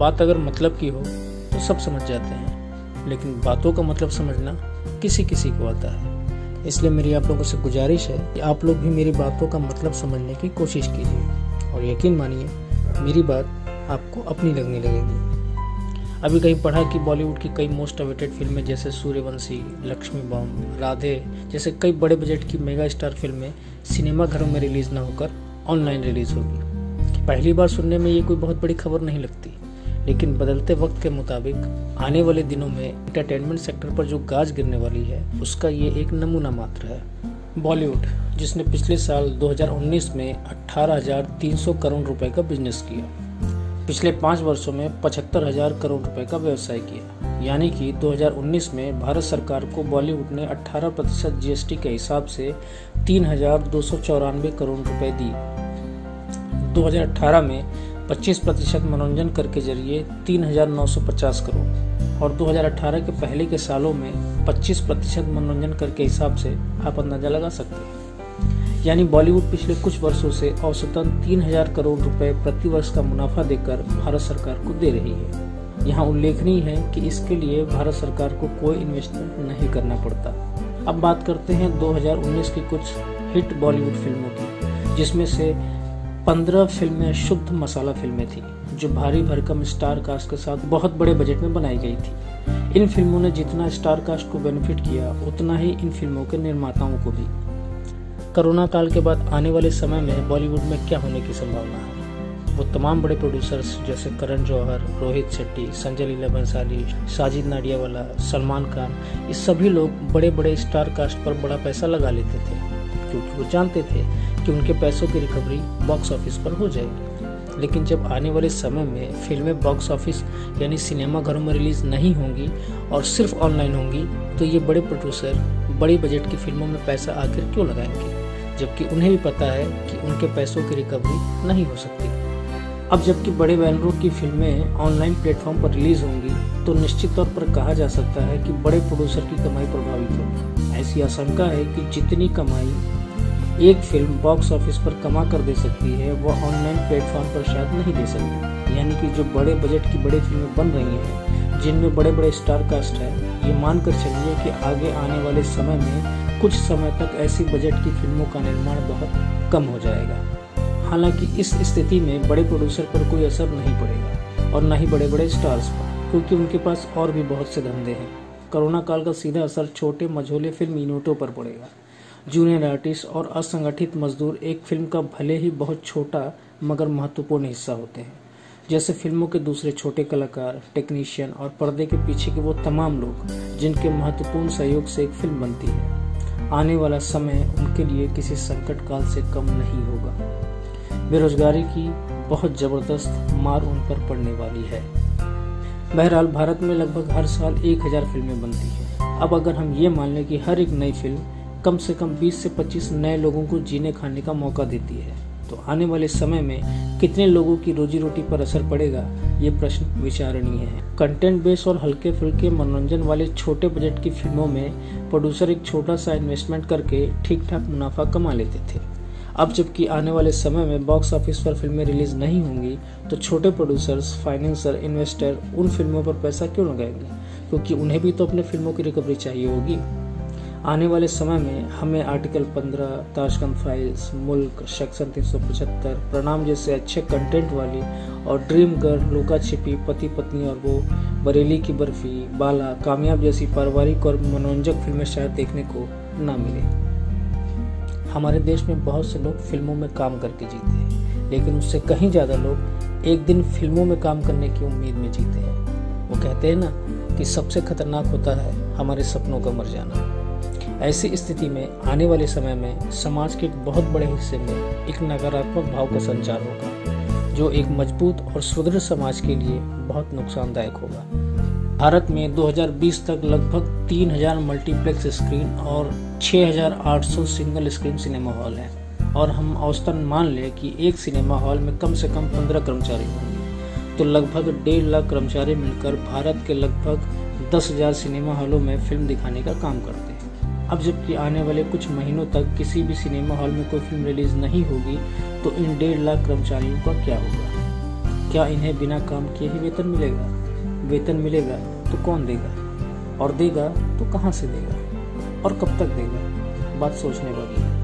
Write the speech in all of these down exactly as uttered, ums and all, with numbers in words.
बात अगर मतलब की हो तो सब समझ जाते हैं, लेकिन बातों का मतलब समझना किसी किसी को आता है। इसलिए मेरी आप लोगों से गुजारिश है कि आप लोग भी मेरी बातों का मतलब समझने की कोशिश कीजिए, और यकीन मानिए मेरी बात आपको अपनी लगने लगेगी। अभी कहीं पढ़ा कि बॉलीवुड की कई मोस्ट अवेटेड फिल्में जैसे सूर्यवंशी, लक्ष्मी बॉम्ब, राधे जैसे कई बड़े बजट की मेगा स्टार फिल्में सिनेमा घरों में रिलीज न होकर ऑनलाइन रिलीज होगी। पहली बार सुनने में ये कोई बहुत बड़ी खबर नहीं लगती, लेकिन बदलते वक्त के मुताबिक आने वाले दिनों में एंटरटेनमेंट सेक्टर पर जो गाज गिरने वाली है उसका ये एक नमूना मात्र है। बॉलीवुड, जिसने पिछले साल दो हज़ार उन्नीस में अठारह हज़ार तीन सौ करोड़ रुपए का बिजनेस किया, पिछले पाँच वर्षों में पचहत्तर हजार करोड़ रुपए का व्यवसाय किया, यानी कि दो हज़ार उन्नीस में भारत सरकार को बॉलीवुड ने अठारह प्रतिशत जीएसटी के हिसाब से तीन हजार दो सौ चौरानवे करोड़ रुपए दी। दो हज़ार अठारह में पच्चीस प्रतिशत मनोरंजन कर के जरिए तीन हजार नौ सौ पचास करोड़, और दो हज़ार अठारह के पहले के सालों में पच्चीस प्रतिशत मनोरंजन कर के हिसाब से आप अंदाजा लगा सकते हैं। यानी बॉलीवुड पिछले कुछ वर्षों से औसतन तीन हजार करोड़ रुपए प्रति वर्ष का मुनाफा देकर भारत सरकार को दे रही है। यहाँ उल्लेखनीय है कि इसके लिए भारत सरकार को कोई इन्वेस्टमेंट नहीं करना पड़ता। अब बात करते हैं दो हज़ार उन्नीस की कुछ हिट बॉलीवुड फिल्मों की, जिसमें से पंद्रह फिल्में शुद्ध मसाला फिल्में थी जो भारी भरकम स्टार कास्ट के साथ बहुत बड़े बजट में बनाई गई थी। इन फिल्मों ने जितना स्टार कास्ट को बेनिफिट किया उतना ही इन फिल्मों के निर्माताओं को भी। कोरोना काल के बाद आने वाले समय में बॉलीवुड में क्या होने की संभावना है, वो तमाम बड़े प्रोड्यूसर्स जैसे करण जौहर, रोहित शेट्टी, संजय लीला बंसाली, साजिद नाडियावाला, सलमान खान, ये सभी लोग बड़े बड़े स्टार कास्ट पर बड़ा पैसा लगा लेते थे, क्योंकि वो जानते थे कि उनके पैसों की रिकवरी बॉक्स ऑफिस पर हो जाएगी। लेकिन जब आने वाले समय में फिल्में बॉक्स ऑफिस यानी सिनेमा घरों में रिलीज नहीं होंगी और सिर्फ ऑनलाइन होंगी, तो ये बड़े प्रोड्यूसर बड़ी बजट की फिल्मों में पैसा आखिर क्यों लगाएंगे, जबकि उन्हें भी पता है कि उनके पैसों की रिकवरी नहीं हो सकती। अब जबकि बड़े बैनरों की फिल्में ऑनलाइन प्लेटफॉर्म पर रिलीज होंगी, तो निश्चित तौर पर कहा जा सकता है कि बड़े प्रोड्यूसर की कमाई प्रभावित होगी। ऐसी आशंका है कि जितनी कमाई एक फिल्म बॉक्स ऑफिस पर कमा कर दे सकती है, वह ऑनलाइन प्लेटफॉर्म पर शायद नहीं दे सकती। यानी कि जो बड़े बजट की बड़ी फिल्में बन रही हैं, जिनमें बड़े बड़े स्टार कास्ट है, ये मानकर चलिए कि आगे आने वाले समय में कुछ समय तक ऐसी बजट की फिल्मों का निर्माण बहुत कम हो जाएगा। हालांकि इस स्थिति में बड़े प्रोड्यूसर पर कोई असर नहीं पड़ेगा और न ही बड़े बड़े स्टार्स पर, क्योंकि उनके पास और भी बहुत से धंधे हैं। कोरोना काल का सीधा असर छोटे मझोले फिल्म यूनिटों पर पड़ेगा। जूनियर आर्टिस्ट और असंगठित मजदूर एक फिल्म का भले ही बहुत छोटा मगर महत्वपूर्ण हिस्सा होते हैं, जैसे फिल्मों के दूसरे छोटे कलाकार, टेक्नीशियन और पर्दे के पीछे के वो तमाम लोग जिनके महत्वपूर्ण सहयोग से एक फिल्म बनती है। आने वाला समय उनके लिए किसी संकट काल से कम नहीं होगा। बेरोजगारी की बहुत जबरदस्त मार उन पर पड़ने वाली है। बहरहाल भारत में लगभग हर साल एक हजार फिल्में बनती हैं। अब अगर हम ये मान लें कि हर एक नई फिल्म कम से कम बीस से पच्चीस नए लोगों को जीने खाने का मौका देती है, तो आने वाले समय में कितने लोगों की रोजी रोटी पर असर पड़ेगा, ये प्रश्न विचारणीय है। कंटेंट बेस और हल्के फुल्के मनोरंजन वाले छोटे बजट की फिल्मों में प्रोड्यूसर एक छोटा सा इन्वेस्टमेंट करके ठीक ठाक मुनाफा कमा लेते थे। अब जबकि आने वाले समय में बॉक्स ऑफिस पर फिल्में रिलीज नहीं होंगी, तो छोटे प्रोड्यूसर्स, फाइनेंसर, इन्वेस्टर उन फिल्मों पर पैसा क्यों लगाएंगे, क्योंकि उन्हें भी तो अपने फिल्मों की रिकवरी चाहिए होगी। आने वाले समय में हमें आर्टिकल पंद्रह, ताशकंद फाइल्स, मुल्क, सेक्शन तीन सौ पचहत्तर, प्रणाम जैसे अच्छे कंटेंट वाली और ड्रीम गर्ल, लुका छिपी, पति पत्नी और वो, बरेली की बर्फी, बाला, कामयाब जैसी पारिवारिक और मनोरंजक फिल्में शायद देखने को ना मिले। हमारे देश में बहुत से लोग फिल्मों में काम करके जीते हैं, लेकिन उससे कहीं ज़्यादा लोग एक दिन फिल्मों में काम करने की उम्मीद में जीते हैं। वो कहते हैं ना कि सबसे खतरनाक होता है हमारे सपनों का मर जाना। ऐसी स्थिति में आने वाले समय में समाज के एक बहुत बड़े हिस्से में एक नकारात्मक भाव का संचार होगा, जो एक मजबूत और सुदृढ़ समाज के लिए बहुत नुकसानदायक होगा। भारत में दो हज़ार बीस तक लगभग तीन हजार मल्टीप्लेक्स स्क्रीन और छह हजार आठ सौ सिंगल स्क्रीन सिनेमा हॉल हैं, और हम औसतन मान लें कि एक सिनेमा हॉल में कम से कम पंद्रह कर्मचारी होंगे, तो लगभग डेढ़ लाख कर्मचारी मिलकर भारत के लगभग दस हजार सिनेमा हॉलों में फिल्म दिखाने का काम करते हैं। अब जबकि आने वाले कुछ महीनों तक किसी भी सिनेमा हॉल में कोई फिल्म रिलीज नहीं होगी, तो इन डेढ़ लाख कर्मचारियों का क्या होगा? क्या इन्हें बिना काम किए ही वेतन मिलेगा? वेतन मिलेगा तो कौन देगा, और देगा तो कहां से देगा, और कब तक देगा? बात सोचने वाली है।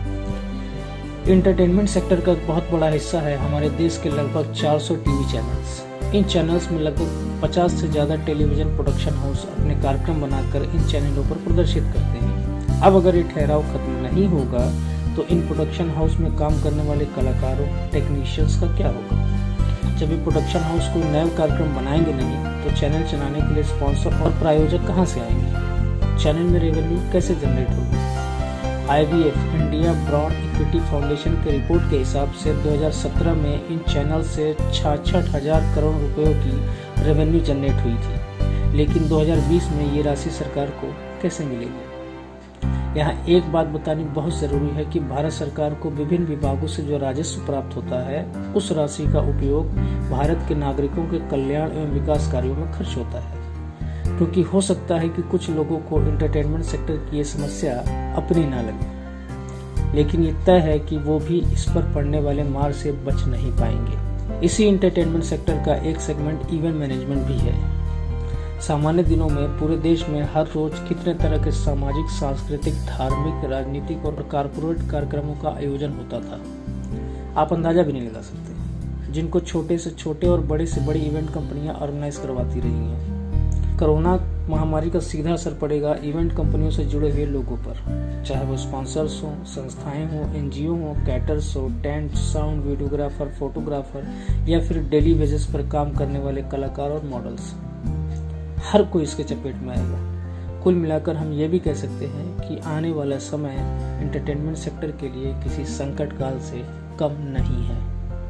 एंटरटेनमेंट सेक्टर का एक बहुत बड़ा हिस्सा है हमारे देश के लगभग चार सौ टीवी चैनल्स। इन चैनल्स में लगभग पचास से ज़्यादा टेलीविजन प्रोडक्शन हाउस अपने कार्यक्रम बनाकर इन चैनलों पर प्रदर्शित करते हैं। अब अगर ये ठहराव खत्म नहीं होगा तो इन प्रोडक्शन हाउस में काम करने वाले कलाकारों, टेक्नीशियंस का क्या होगा? जब ये प्रोडक्शन हाउस कोई नया कार्यक्रम बनाएंगे नहीं तो चैनल चलाने के लिए स्पॉन्सर और प्रायोजक कहाँ से आएंगे? चैनल में रेवेन्यू कैसे जनरेट होगी? I B F India broad equity foundation के रिपोर्ट के हिसाब से दो हज़ार सत्रह में इन चैनल से छियासठ हजार करोड़ रुपयों की रेवेन्यू जनरेट हुई थी, लेकिन दो हज़ार बीस में ये राशि सरकार को कैसे मिलेगी? यहाँ एक बात बतानी बहुत ज़रूरी है कि भारत सरकार को विभिन्न विभागों से जो राजस्व प्राप्त होता है उस राशि का उपयोग भारत के नागरिकों के कल्याण एवं विकास कार्यों में खर्च होता है, क्योंकि हो सकता है कि कुछ लोगों को एंटरटेनमेंट सेक्टर की ये समस्या अपनी ना लगे, लेकिन ये तय है कि वो भी इस पर पड़ने वाले मार से बच नहीं पाएंगे। इसी एंटरटेनमेंट सेक्टर का एक सेगमेंट इवेंट मैनेजमेंट भी है। सामान्य दिनों में पूरे देश में हर रोज कितने तरह के सामाजिक, सांस्कृतिक, धार्मिक, राजनीतिक और कारपोरेट कार्यक्रमों का आयोजन होता था, आप अंदाजा भी नहीं लगा सकते, जिनको छोटे से छोटे और बड़े से बड़ी इवेंट कंपनियां ऑर्गेनाइज करवाती रही हैं। कोरोना महामारी का सीधा असर पड़ेगा इवेंट कंपनियों से जुड़े हुए लोगों पर, चाहे वो स्पॉन्सर्स हों, संस्थाएं हों, एन जी ओ हों, कैटर्स हो, टेंट, साउंड, वीडियोग्राफर, फोटोग्राफर या फिर डेली बेसिस पर काम करने वाले कलाकार और मॉडल्स। हर कोई इसके चपेट में आएगा। कुल मिलाकर हम ये भी कह सकते हैं कि आने वाला समय एंटरटेनमेंट सेक्टर के लिए किसी संकट काल से कम नहीं है।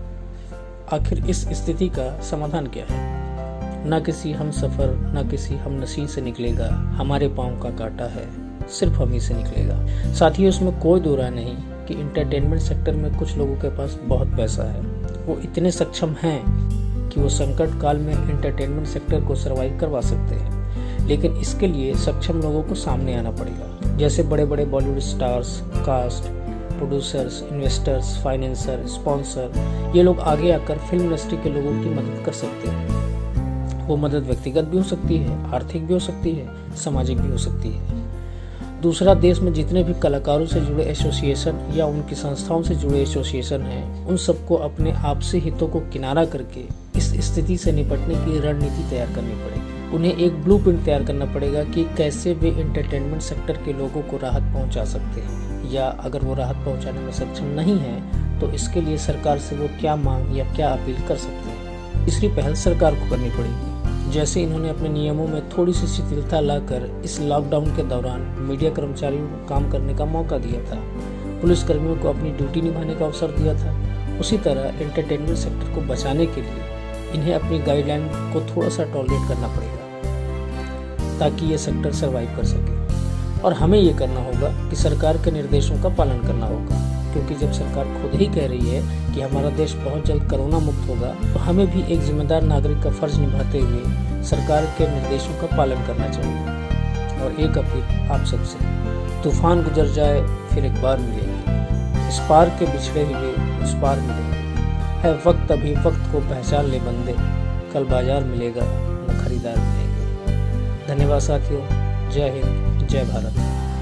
आखिर इस स्थिति का समाधान क्या है? न किसी हम सफर न किसी हम नसीब से निकलेगा, हमारे पाँव का काटा है सिर्फ हम ही से निकलेगा। साथ ही उसमें कोई दो राय नहीं कि एंटरटेनमेंट सेक्टर में कुछ लोगों के पास बहुत पैसा है, वो इतने सक्षम हैं कि वो संकट काल में एंटरटेनमेंट सेक्टर को सर्वाइव करवा सकते हैं, लेकिन इसके लिए सक्षम लोगों को सामने आना पड़ेगा। जैसे बड़े बड़े Bollywood stars, cast, producers, investors, financer, sponsor, ये लोग आगे आकर फिल्म इंडस्ट्री के लोगों की मदद कर सकते हैं। वो मदद व्यक्तिगत भी हो सकती है, आर्थिक भी हो सकती है, सामाजिक भी हो सकती है। दूसरा, देश में जितने भी कलाकारों से जुड़े एसोसिएशन या उनकी संस्थाओं से जुड़े एसोसिएशन हैं, उन सबको अपने आपसी हितों को किनारा करके इस स्थिति से निपटने की रणनीति तैयार करनी पड़ेगी। उन्हें एक ब्लूप्रिंट तैयार करना पड़ेगा कि कैसे वे एंटरटेनमेंट सेक्टर के लोगों को राहत पहुंचा सकते हैं, या अगर वो राहत पहुंचाने में सक्षम नहीं है तो इसके लिए सरकार से वो क्या मांग या क्या अपील कर सकते हैं। तीसरी पहल सरकार को करनी पड़ेगी। जैसे इन्होंने अपने नियमों में थोड़ी सी शिथिलता लाकर इस लॉकडाउन के दौरान मीडिया कर्मचारियों को काम करने का मौका दिया था, पुलिस कर्मियों को अपनी ड्यूटी निभाने का अवसर दिया था, उसी तरह एंटरटेनमेंट सेक्टर को बचाने के लिए इन्हें अपनी गाइडलाइन को थोड़ा सा टॉलरेट करना पड़ेगा ताकि ये सेक्टर सर्वाइव कर सके। और हमें ये करना होगा कि सरकार के निर्देशों का पालन करना होगा, क्योंकि जब सरकार खुद ही कह रही है कि हमारा देश बहुत जल्द कोरोना मुक्त होगा, तो हमें भी एक जिम्मेदार नागरिक का फर्ज निभाते हुए सरकार के निर्देशों का पालन करना चाहिए। और एक अपील आप सबसे, तूफान गुजर जाए फिर एक बार मिलेंगे, इस पार के बिछड़े हुए उस पार मिलेंगे, है वक्त अभी वक्त को पहचान ले बंदे, कल बाजार मिलेगा न खरीदार मिलेंगे। धन्यवाद साथियों, जय हिंद, जय भारत।